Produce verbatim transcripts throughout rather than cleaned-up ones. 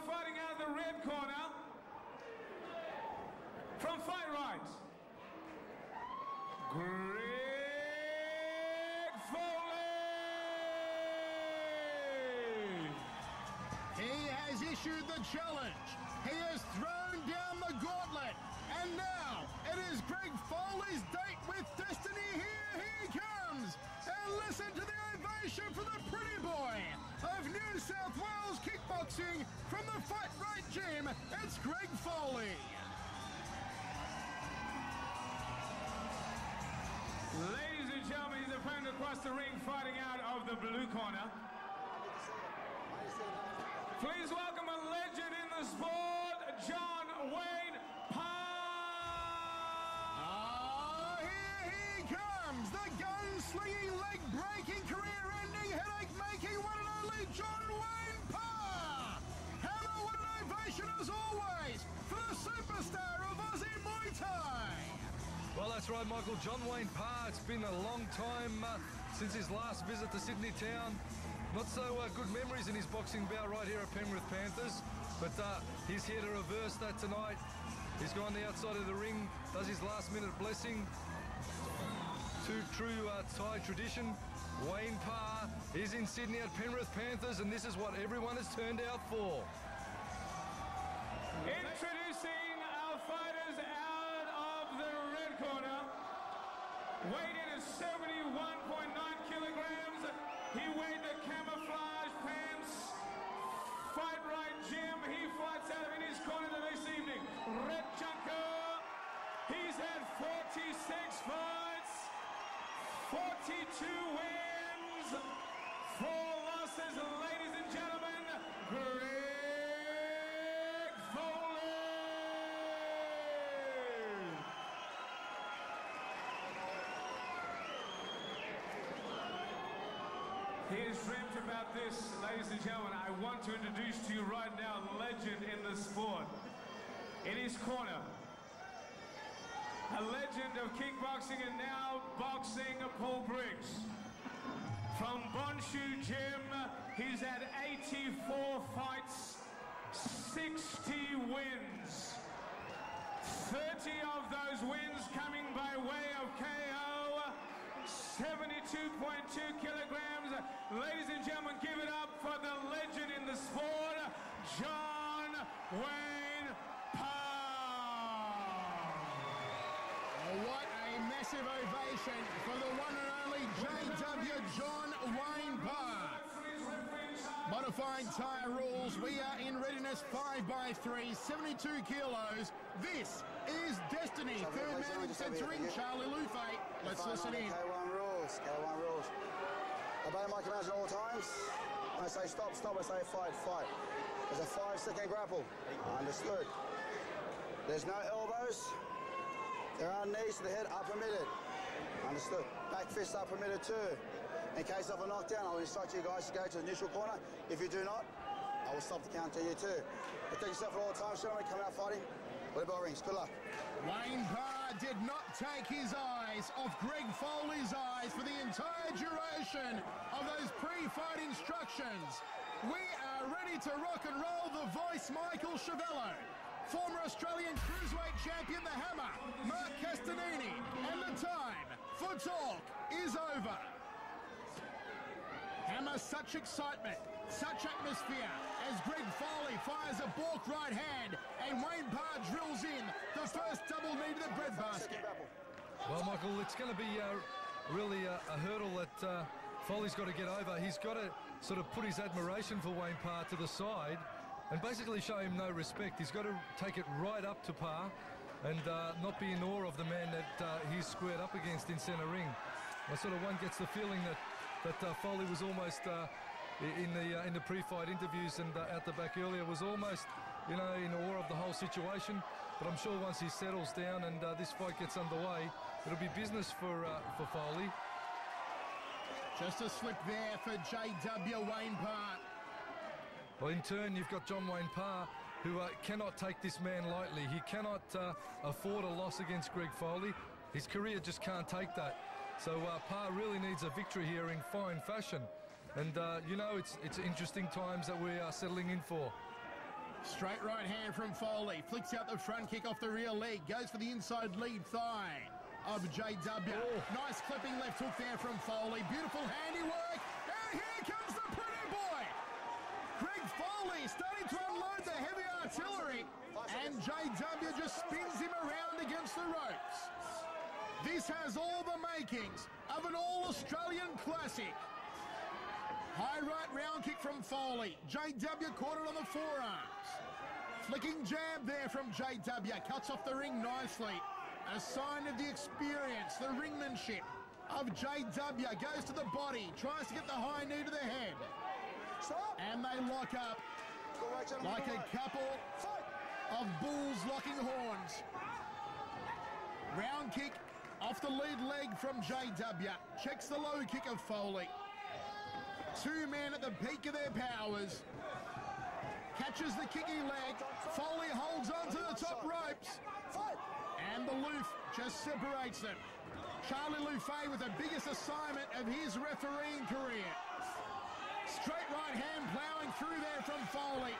fighting out of the red corner, from Fight Right, Greg Foley! He has issued the challenge. He has thrown down the gauntlet. And now it is Greg Foley's date with destiny. Here he comes. And listen to the ovation for the pretty boy of New South Wales kickboxing from the Fight Right gym. It's Greg Foley. Ladies and gentlemen, his opponent across the ring fighting out of the blue corner. Please welcome a legend in the sport, John Wayne Parr. Oh, here he comes, the gun-slinging, leg-breaking, career-ending, headache-making one and only John Wayne Parr. Hammer, what an ovation as always for the superstar of Aussie Muay Thai. Well, that's right, Michael. John Wayne Parr. It's been a long time uh, since his last visit to Sydney town. Not so uh, good memories in his boxing bout right here at Penrith Panthers, but uh, he's here to reverse that tonight. He's gone the outside of the ring, does his last-minute blessing to true uh, Thai tradition. Wayne Parr is in Sydney at Penrith Panthers, and this is what everyone has turned out for. Introducing our fighters out of the red corner. Weighed in at seventy-one point nine kilograms. He weighed the camouflage pants. Fight Right gym. He fights out of in his corner this evening. Red Junker. He's had forty-six fights, forty-two wins, four losses. Ladies and gentlemen, Greg Foley. He has dreamt about this, ladies and gentlemen. I want to introduce to you right now a legend in the sport. In his corner, a legend of kickboxing and now boxing, Paul Briggs. From Bonshu Gym, he's had eighty-four fights, sixty wins. thirty of those wins coming by way of K O. seventy-two point two kilograms. Ladies and gentlemen, give it up for the legend in the sport, John Wayne Parr. What a massive ovation for the one and only J W John Wayne Parr. Modifying Thai rules, we are in readiness five by three, seventy-two kilos. This is destiny. Third man in centering, Charlie Lufay. Let's listen in. K one rules, K one rules. Obey my commands at all times. When I say stop, stop. I say fight, fight. There's a five second grapple. Understood. There's no elbows. There are knees to the head, are permitted. Understood. Back fists are permitted too. In case of a knockdown, I will instruct you guys to go to the neutral corner. If you do not, I will stop the count to you too. Protect yourself at all times, gentlemen. Come out fighting. Where the bell rings. Good luck. Wayne Parr did not take his eyes off Greg Foley's eyes for the entire duration of those pre-fight instructions. We are ready to rock and roll. The voice, Michael Chiavello. Former Australian Cruiserweight champion, the Hammer, Mark Castanini. And the time for talk is over. Hammer, such excitement, such atmosphere as Greg Foley fires a balk right hand and Wayne Parr drills in the first double knee to the breadbasket. Well, Michael, it's going to be uh, really a, a hurdle that uh, Foley's got to get over. He's got to sort of put his admiration for Wayne Parr to the side and basically show him no respect. He's got to take it right up to Parr and uh, not be in awe of the man that uh, he's squared up against in centre ring. I sort of one gets the feeling that that uh, Foley was almost uh, in the uh, in the pre-fight interviews and uh, out the back earlier was almost, you know, in awe of the whole situation. But I'm sure once he settles down and uh, this fight gets underway, it'll be business for uh, for Foley. Just a slip there for J W Wayne Parr. Well, in turn, you've got John Wayne Parr, who uh, cannot take this man lightly. He cannot uh, afford a loss against Greg Foley. His career just can't take that. So uh, Parr really needs a victory here in fine fashion. And, uh, you know, it's, it's interesting times that we are settling in for. Straight right hand from Foley. Flicks out the front kick off the rear leg. Goes for the inside lead thigh of J W. Oh. Nice clipping left hook there from Foley. Beautiful handiwork. And here comes the pretty boy. Greg Foley starting to unload the heavy artillery. And J W just spins him around against the ropes. This has all the makings of an all-Australian classic. High right round kick from Foley. J W caught it on the forearms. Flicking jab there from J W. Cuts off the ring nicely. A sign of the experience, the ringmanship of J W. Goes to the body. Tries to get the high knee to the head. And they lock up like a couple of bulls locking horns. Round kick off the lead leg from J W. Checks the low kick of Foley. Two men at the peak of their powers. Catches the kicking leg. Foley holds on to the top ropes. And the loof just separates them. Charlie Loufay with the biggest assignment of his refereeing career. Straight right hand ploughing through there from Foley.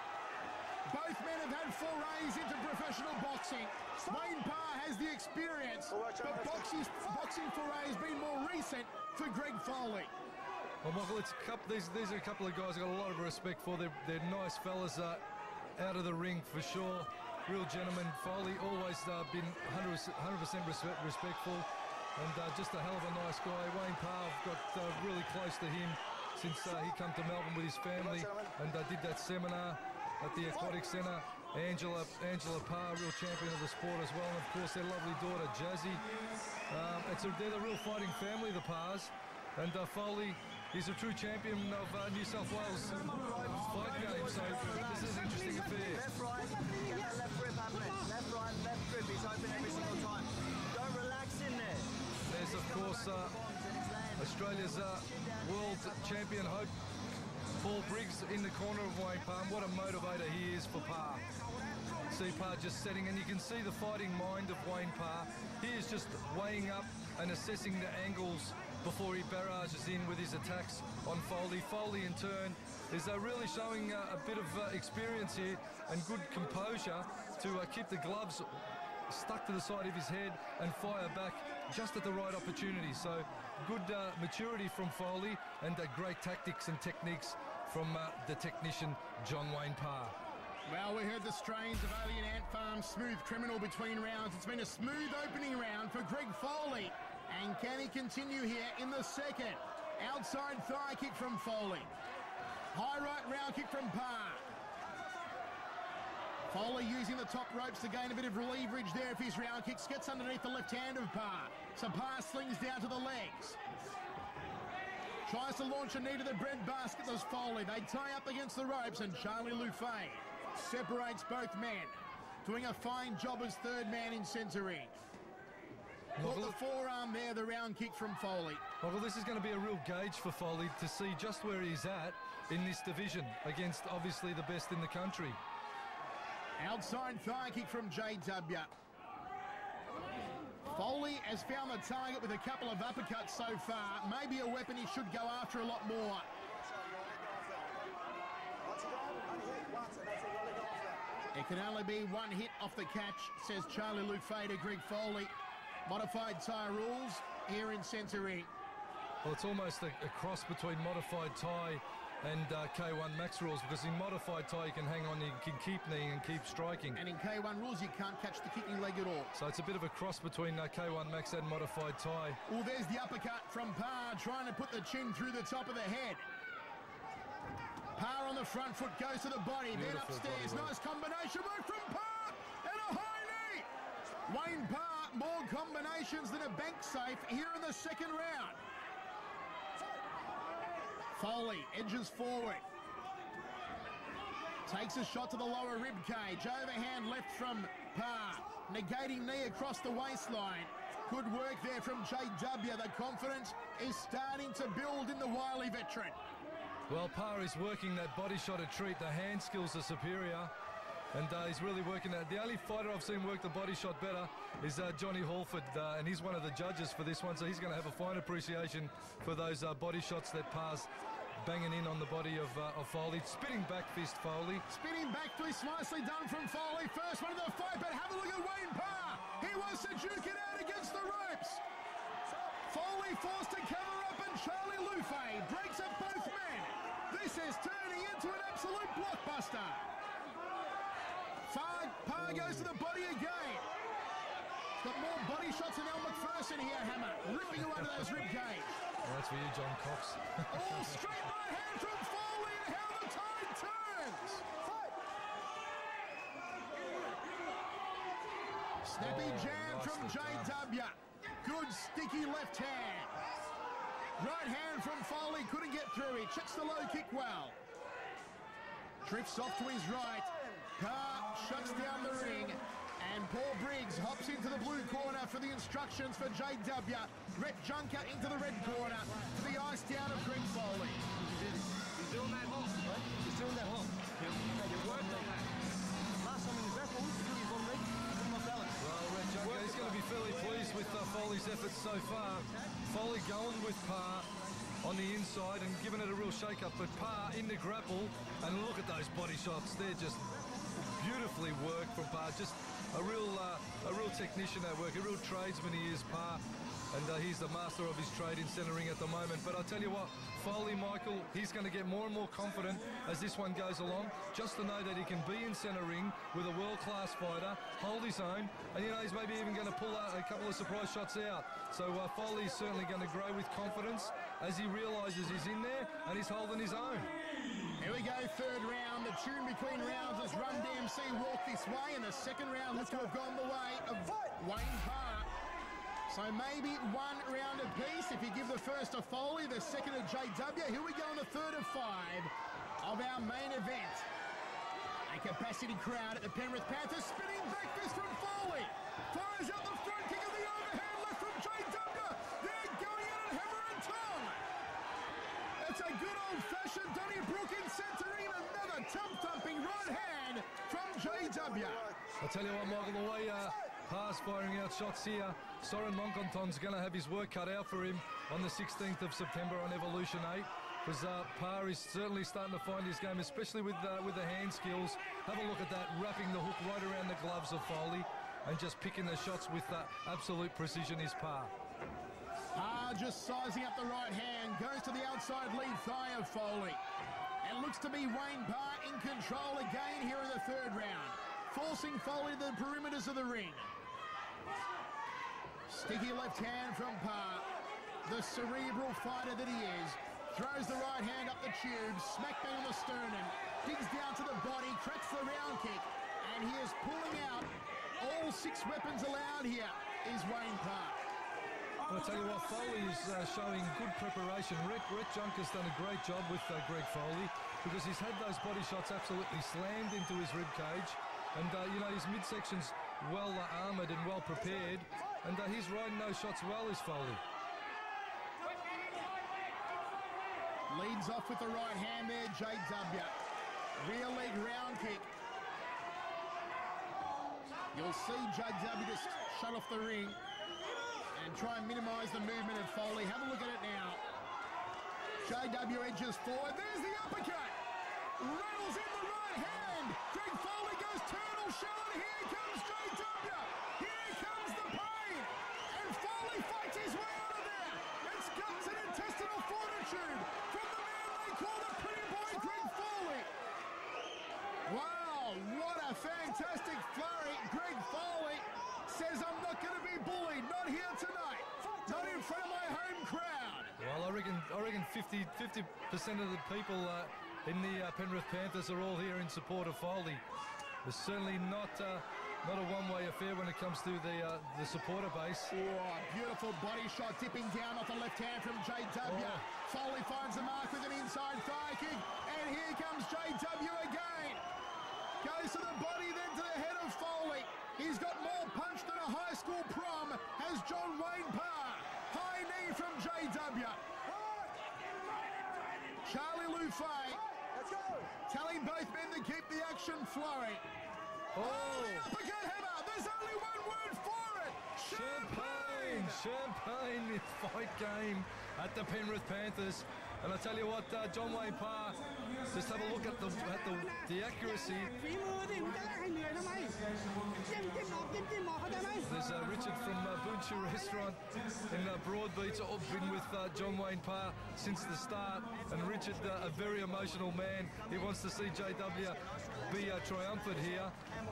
Both men have had forays into professional boxing. Wayne Parr has the experience, but boxing, boxing foray has been more recent for Greg Foley. Well, Michael, it's a couple, these, these are a couple of guys I've got a lot of respect for. They're, they're nice fellas uh, out of the ring for sure. Real gentlemen. Foley always uh, been one hundred percent respect, respectful and uh, just a hell of a nice guy. Wayne Parr, I've got uh, really close to him since uh, he came to Melbourne with his family and uh, did that seminar at the Aquatic Centre. Angela Angela Parr, real champion of the sport as well, and of course their lovely daughter Jazzy. Um, it's a, they're the real fighting family, the Parrs, and uh, Foley is a true champion of uh, New South Wales fight game, so this is an interesting affair. Left, right, get that left grip happening. Left, right, left grip, he's open every single time. Don't relax in there. There's of course uh, Australia's uh, world champion Hope Paul Briggs in the corner of Wayne Parr. What a motivator he is for Parr. See Parr just setting, and you can see the fighting mind of Wayne Parr. He is just weighing up and assessing the angles before he barrages in with his attacks on Foley. Foley in turn is uh, really showing uh, a bit of uh, experience here and good composure to uh, keep the gloves stuck to the side of his head and fire back just at the right opportunity. So good uh, maturity from Foley and uh, great tactics and techniques from uh, the technician John Wayne Parr. Well, we heard the strains of Alien Ant Farm's Smooth Criminal between rounds. It's been a smooth opening round for Greg Foley. And can he continue here in the second? Outside thigh kick from Foley. High right round kick from Parr. Foley using the top ropes to gain a bit of leverage there if his round kicks. Gets underneath the left hand of Parr. So Parr slings down to the legs. Tries to launch a knee to the bread basket, does Foley. They tie up against the ropes and Charlie Loufay separates both men. Doing a fine job as third man in centre ring. Caught the forearm there, the round kick from Foley. Well, this is going to be a real gauge for Foley to see just where he's at in this division against obviously the best in the country. Outside thigh kick from J W. Foley has found the target with a couple of uppercuts so far. Maybe a weapon he should go after a lot more. It can only be one hit off the catch, says Charlie Loufay to Greg Foley. Modified tie rules here in centre ring. Well, it's almost a, a cross between modified tie and uh, K one max rules, because in modified tie you can hang on, you can keep kneeing and keep striking. And in K one rules you can't catch the kicking leg at all. So it's a bit of a cross between uh, K one max and modified tie. Well, there's the uppercut from Parr, trying to put the chin through the top of the head. Parr on the front foot, goes to the body, Beautiful then upstairs. Nice combination move from Parr, and a high knee. Wayne Parr, more combinations than a bank safe here in the second round. Foley edges forward. Takes a shot to the lower rib cage. Overhand left from Parr. Negating knee across the waistline. Good work there from J W. The confidence is starting to build in the wily veteran. Well, Parr is working that body shot a treat. The hand skills are superior. And uh, he's really working that. The only fighter I've seen work the body shot better is uh, Johnny Halford, uh, and he's one of the judges for this one, so he's going to have a fine appreciation for those uh, body shots that Parr's banging in on the body of, uh, of Foley. Spinning back fist, Foley. Spinning back fist, nicely done from Foley. First one of the fight, but have a look at Wayne Parr. He wants to duke it out against the ropes. Foley forced to cover up, and Charlie Lufay breaks up both men. This is turning into an absolute blockbuster. Far, Parr goes to the body again. Got more body shots than El McPherson here, Hammer. Ripping away to those rib cage. Well, that's for you, John Cox. All straight right hand from Foley, and how the tide turns. Snappy Oh, jab from J W. Good sticky left hand. Right hand from Foley, couldn't get through. He checks the low kick well. Drifts off to his right. Parr shuts down the ring. And Paul Briggs hops into the blue corner for the instructions for J W. Rhett Junker into the red corner for the ice down of Greg Foley. He's doing that hook, right? He's doing that hook. Yeah, you worked on that. Last time in the grapple, he took his one leg, put him off balance. Well, Rhett Junker, he's going to be fairly pleased with uh, Foley's efforts so far. Foley going with Parr on the inside and giving it a real shake-up, but Parr in the grapple, and look at those body shots. They're just beautifully worked from Parr. Just a real, uh, a real technician at work, a real tradesman he is, Parr. And uh, he's the master of his trade in centering at the moment. But I'll tell you what, Foley, Michael, he's going to get more and more confident as this one goes along. Just to know that he can be in centering with a world-class fighter, hold his own, and, you know, he's maybe even going to pull out a couple of surprise shots out. So uh, Foley's certainly going to grow with confidence as he realises he's in there and he's holding his own. Here we go, third round. The tune between rounds as Run D M C walk this way, and the second round looks to have gone the way of Wayne Parr. So maybe one round apiece. If you give the first to Foley, the second to J W. Here we go on the third of five of our main event. A capacity crowd at the Penrith Panthers. Spinning back fist from Foley. Fires out the front kick of the overhand left from J W. They're going in at hammer and tongue. It's a good old-fashioned Donnybrook in centering. Another thump-thumping right hand from J W. I'll tell you what, Michael, the way uh, Parr's firing out shots here, Soren Monconton's going to have his work cut out for him on the sixteenth of September on Evolution eight, because uh, Parr is certainly starting to find his game, especially with, uh, with the hand skills. Have a look at that, wrapping the hook right around the gloves of Foley and just picking the shots with uh, absolute precision is Parr. Parr just sizing up the right hand, goes to the outside lead thigh of Foley. And looks to be Wayne Parr in control again here in the third round, forcing Foley to the perimeters of the ring. Sticky left hand from Parr, the cerebral fighter that he is. Throws the right hand up the tube, smack bang on the sternum, digs down to the body, cracks the round kick, and he is pulling out all six weapons allowed here is Wayne Parr. I'll tell you what, Foley is uh, showing good preparation. Rhett, Rhett Junker's done a great job with uh, Greg Foley, because he's had those body shots absolutely slammed into his rib cage. And, uh, you know, his midsection's well uh, armoured and well prepared. And uh, he's riding those shots well, is Foley. Leads off with the right hand there, J W. Rear leg round kick. You'll see J W just shut off the ring and try and minimise the movement of Foley. Have a look at it now. J W edges forward. There's the uppercut. Rattles in the right hand. Greg Foley goes turtle shell, and here comes J W. Here comes the pain. And Foley fights his way out of there. It's guts and intestinal fortitude from the man they call the pretty boy, Greg Foley. Wow, what a fantastic flurry. Greg Foley says, I'm not going to be bullied. Not here tonight. Not in front of my home crowd. Well, I reckon I reckon fifty percent of the people uh, in the uh, Penrith Panthers are all here in support of Foley. There's certainly not uh, not a one-way affair when it comes to the uh, the supporter base. Oh, beautiful body shot dipping down off the left hand from J W. Oh. Foley finds the mark with an inside thigh kick, and here comes J W again. Goes to the body, then to the head of Foley. He's got more punch than a high school prom, has John Wayne Parr. High knee from J W. Charlie Lufay telling both men to keep the action flowing. Oh, The uppercut hammer. There's only one word for it. champagne! Champagne, it's fight game at the Penrith Panthers. And I tell you what, uh, John Wayne Parr, just have a look at the at the, the accuracy. ฝีมือดิมึงจะแลกให้เหนื่อยทำไมจิ้มจิ้มออกจิ้มจิ้มออกเข้าใจไหม There's uh, Richard from uh, Boonchu Restaurant in uh, Broadbeach. I've been with uh, John Wayne Parr since the start, and Richard, uh, a very emotional man. He wants to see J W be uh, triumphant here.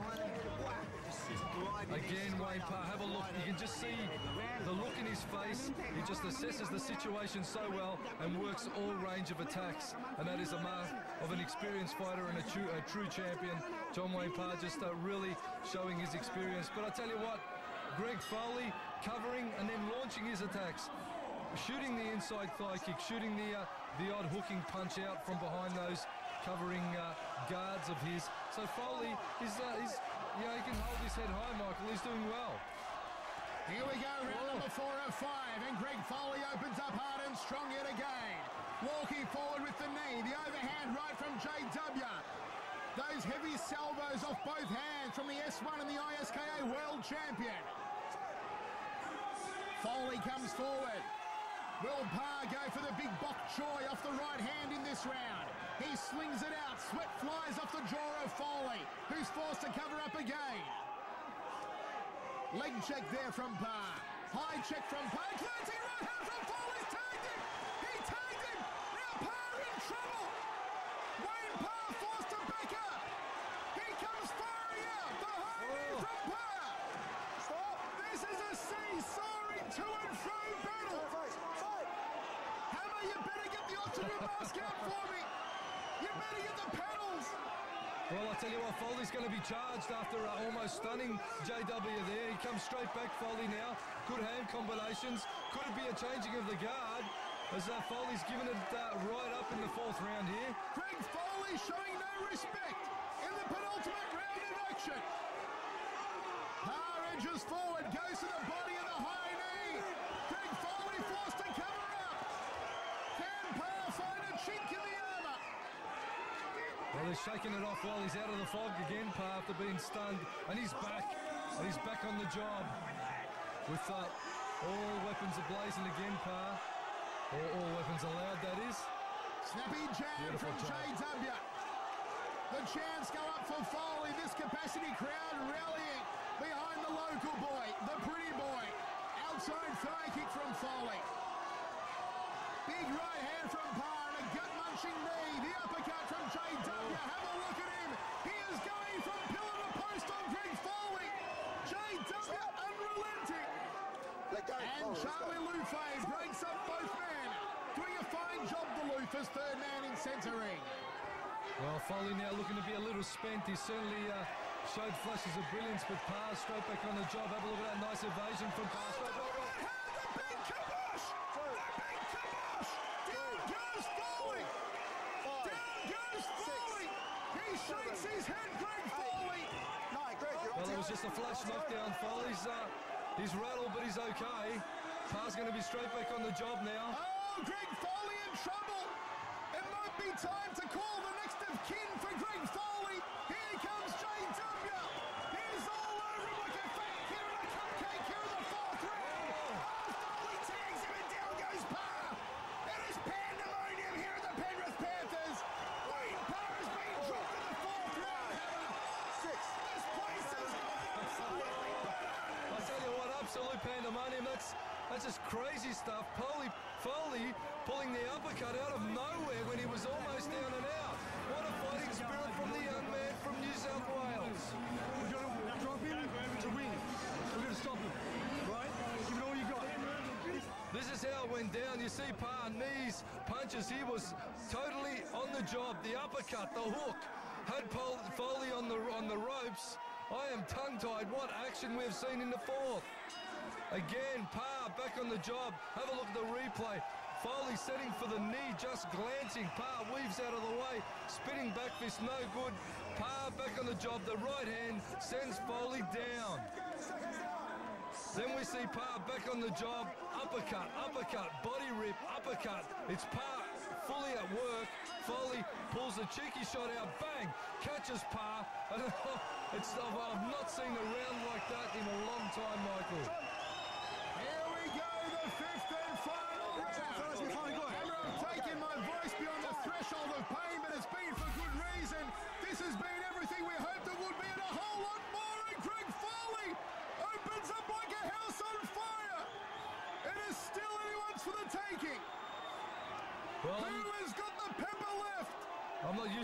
Again, Wayne Parr, have a look. You can just see the look in his face. He just assesses the situation so well and works all range of attacks. And that is a mark of an experienced fighter and a true, a true champion. John Wayne Parr just uh, really showing his experience. But I tell you what, Greg Foley covering and then launching his attacks. Shooting the inside thigh kick, shooting the, uh, the odd hooking punch out from behind those covering uh, guards of his. So Foley, is, uh, he's, yeah, he can hold his head high, Michael. He's doing well. Here we go, round number four of five, and Greg Foley opens up hard and strong yet again. Walking forward with the knee, the overhand right from J W. Those heavy salvos off both hands from the S one and the I S K A World Champion. Foley comes forward. Will Parr go for the big bok choy off the right hand in this round? He slings it out. Sweat flies off the jaw of Foley, who's forced to cover up again. Leg check there from Parr. High check from Parr. Glancing right hand from Foley's tagged him. He tagged him. Now Parr in trouble. Wayne Parr forced to back up. He comes firing out. The high knee from Parr. Stop. This is a seesawing to and fro battle. Hammer, you better get the octagon mask out for me. You better get the pedals. Well, I tell you what, Foley's going to be charged after uh, almost stunning J W there. He comes straight back, Foley now. Good hand combinations. Could it be a changing of the guard? As uh, Foley's given it uh, right up in the fourth round here. Greg Foley showing no respect in the penultimate round of action. Parr edges forward, goes to the body of the high knee. Greg Foley forced to cover up. Can Parr find a chink in the armour? Well, he's shaking it off while he's out of the fog again, Parr, after being stunned. And he's back. And he's back on the job. With uh, all weapons ablazing again, Parr. All, all weapons allowed, that is. Snappy jab Beautiful from job. J W. The chants go up for Foley. This capacity crowd rallying behind the local boy, the pretty boy. Outside thigh kick from Foley. Big right hand from Parr and a gut-munching knee. The uppercut from J W. Have a look at him. He is going from pillar to post on Greg Foley. J W unrelenting. Let go. And Foley, let's Charlie go. Lufay breaks up both men. Doing a fine job, the Lufas, third man in centre ring. Well, Foley now looking to be a little spent. He certainly uh, showed flashes of brilliance, but Parr straight back on the job. Have a look at that nice evasion from Parr. Oh, the right hand, the big kibosh! The big kibosh! Down goes Foley! Down goes Foley! He shakes his head, Greg Foley! Nine, Greg, you're Well, on it was just a flash knockdown. Foley's uh, he's rattled, but he's okay. Parr's going to be straight back on the job now. Oh, Greg Foley in trouble! It might be time to call the next of kin for Greg Foley. Here comes J W. He's all over him like a fat kid in a cupcake here in the fourth round. Oh, Foley tags him and down goes Parr. It is pandemonium here at the Penrith Panthers. Wayne Parr has been dropped in the fourth round. Six. This place is absolutely bananas. I tell you what, absolute pandemonium. That's that's just crazy stuff. Foley, Foley pulling the uppercut out of nowhere when he was almost down and out. What a fighting spirit from the young man from New South Wales. We're going to drop him to win. We're going to stop him, right? Give it all you got. This is how it went down. You see Parr, knees, punches. He was totally on the job. The uppercut, the hook, had Pol Foley on the on the ropes. I am tongue-tied. What action we've seen in the fourth. Again, Parr back on the job. Have a look at the replay. Foley setting for the knee, just glancing. Parr weaves out of the way. Spinning back fist, no good. Parr back on the job. The right hand sends Foley down. Then we see Parr back on the job. Uppercut, uppercut, body rip, uppercut. It's Parr fully at work. Foley pulls a cheeky shot out. Bang! Catches Parr. It's, I've not seen a round like that in a long time, Michael. Here we go, the fifth and final round. Fellas, we finally got it. Remember, I'm taking my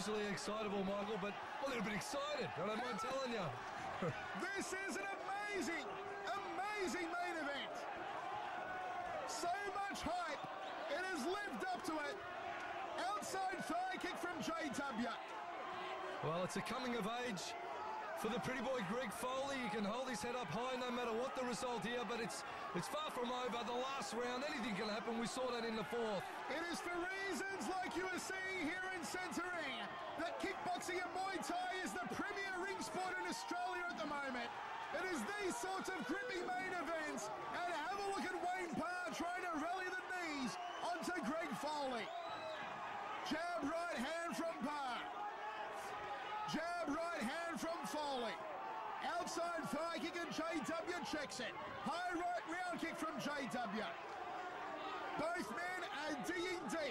hugely excitable, Michael, but a little bit excited. I don't mind telling you. This is an amazing, amazing main event. So much hype. It has lived up to it. Outside thigh kick from J W. Well, it's a coming of age for the pretty boy Greg Foley. He can hold his head up high no matter what the result here, but it's it's far from over. The last round, anything can happen. We saw that in the fourth. It is for reasons like you are seeing here in Century that kickboxing and Muay Thai is the premier ring sport in Australia at the moment. It is these sorts of gripping main events, and have a look at Wayne Parr trying to rally the knees onto Greg Foley. Jab right hand from Parr. Jab right hand from Foley. Outside thigh kick and J W checks it. High right round kick from J W. Both men are digging deep.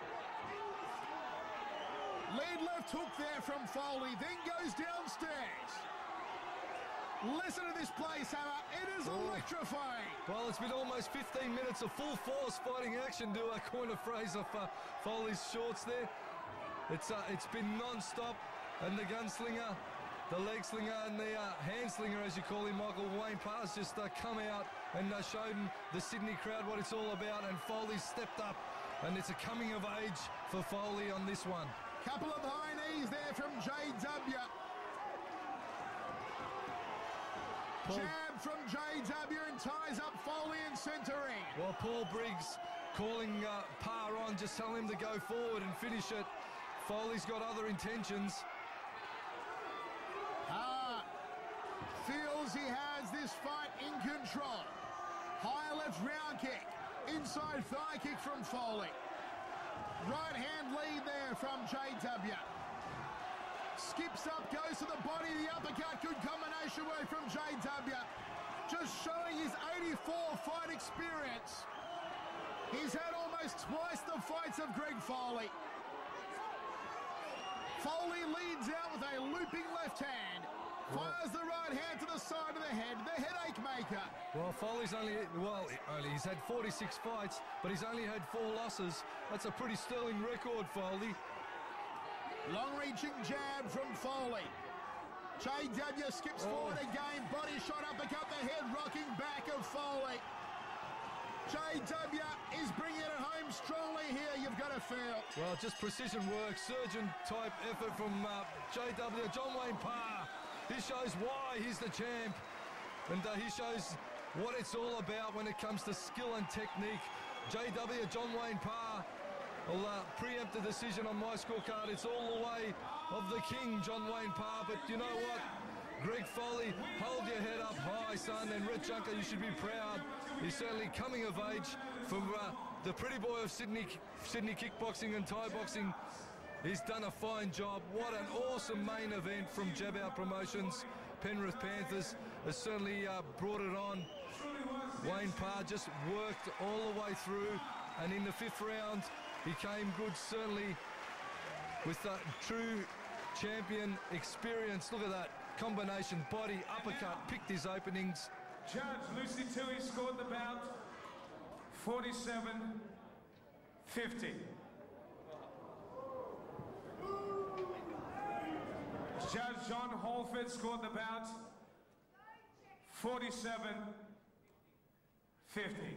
Lead left hook there from Foley, then goes downstairs. Listen to this place, Hammer. It is Oh. electrifying. Well, it's been almost fifteen minutes of full force fighting action, to a coin a phrase of uh, Foley's shorts there. It's uh, it's been non-stop, and the gunslinger, the leg slinger, and the uh, hand slinger, as you call him, Michael Wayne Parr's just uh, come out and uh, showed the Sydney crowd what it's all about, and Foley's stepped up, and it's a coming of age for Foley on this one. Couple of high knees there from J W. Paul, Jab from J W and ties up Foley in centre ring. well, Paul Briggs calling uh, Parr on, just tell him to go forward and finish it. Foley's got other intentions. Ah, feels he has this fight in control. High left round kick. Inside thigh kick from Foley. Right hand lead there from J W. Skips up, goes to the body, the uppercut. Good combination work from J W. Just showing his eighty-four fight experience. He's had almost twice the fights of Greg Foley. Foley leads out with a looping left hand. Fires the right hand to the side of the head, the headache maker. Well, Foley's only, well, only he's had forty-six fights, but he's only had four losses. That's a pretty sterling record, Foley. Long-reaching jab from Foley. J W skips Oh. forward again. Body shot uppercut, the head rocking back of Foley. J W is bringing it home strongly here, you've got to feel. Well, just precision work, surgeon-type effort from uh, J W. John Wayne Parr. He shows why he's the champ, and uh, he shows what it's all about when it comes to skill and technique. J W, John Wayne Parr, will uh, preempt the decision on my scorecard. It's all the way of the king, John Wayne Parr. But you know what? Greg Foley, hold your head up high, son. And Red Junker, you should be proud. He's certainly coming of age from uh, the pretty boy of Sydney, Sydney kickboxing and Thai boxing. He's done a fine job. What an awesome main event from Jab Out Promotions. Penrith Panthers has certainly uh, brought it on. Wayne Parr just worked all the way through, and in the fifth round, he came good, certainly, with that true champion experience. Look at that combination, body, uppercut, picked his openings. Judge Lucy Tui scored the bout forty-seven fifty. Judge John Holford scored the bout forty-seven fifty.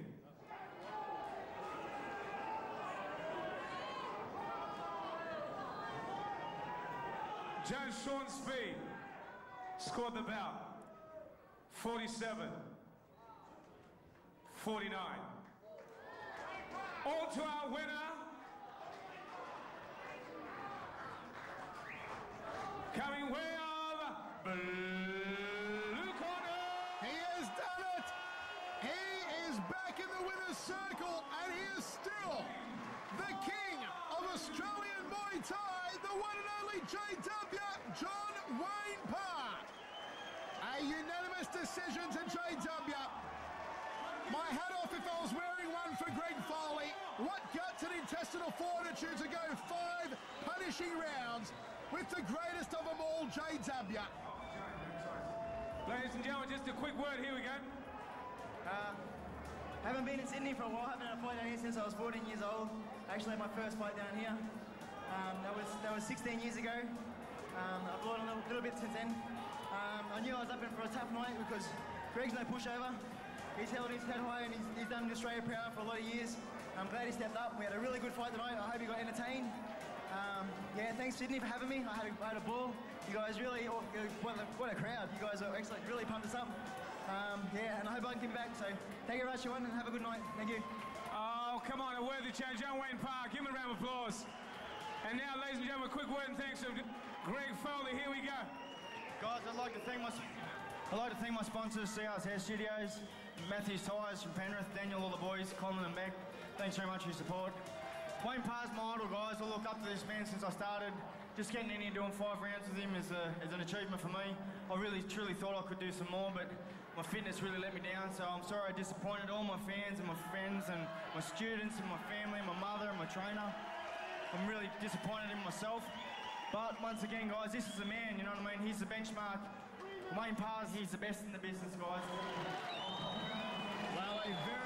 Judge Sean Speed scored the bout forty-seven forty-nine. On to our winner, coming way of blue corner. He has done it. He is back in the winner's circle, and he is still the king of Australian Muay Thai, the one and only J W, John Wayne Parr. A unanimous decision to J W. My hat off if I was wearing one for Greg Foley. What guts and intestinal fortitude to go five punishing rounds with the greatest of them all, J W. Ladies and gentlemen, just a quick word, here we go. Uh, haven't been in Sydney for a while. Haven't had a fight down here since I was fourteen years old. Actually had my first fight down here. Um, that was that was sixteen years ago. Um, I've learned a little, little bit since then. Um, I knew I was up in for a tough night because Greg's no pushover. He's held his head high and he's, he's done Australia proud for a lot of years. I'm glad he stepped up. We had a really good fight tonight. I hope you got entertained. Um, yeah, thanks Sydney for having me. I had a, I had a ball. You guys really, oh, what a, what a crowd. You guys are excellent. Really pumped us up. Um, yeah, and I hope I can come back. So thank you very much, everyone, and have a good night. Thank you. Oh, come on, a worthy change. John Wayne Park, give him a round of applause. And now, ladies and gentlemen, a quick word and thanks to Greg Foley. Here we go. Guys, I'd like to thank my, I'd like to thank my sponsors, C R's Hair Studios, Matthews Tyres from Penrith, Daniel, all the boys, Colin and Beck. Thanks very much for your support. Wayne Parr's my idol, guys. I look up to this man since I started. Just getting in here doing five rounds with him is, a, is an achievement for me. I really, truly thought I could do some more, but my fitness really let me down, so I'm sorry I disappointed all my fans and my friends and my students and my family and my mother and my trainer. I'm really disappointed in myself. But once again, guys, this is the man, you know what I mean? He's the benchmark. Wayne Parr, he's the best in the business, guys. Well, a very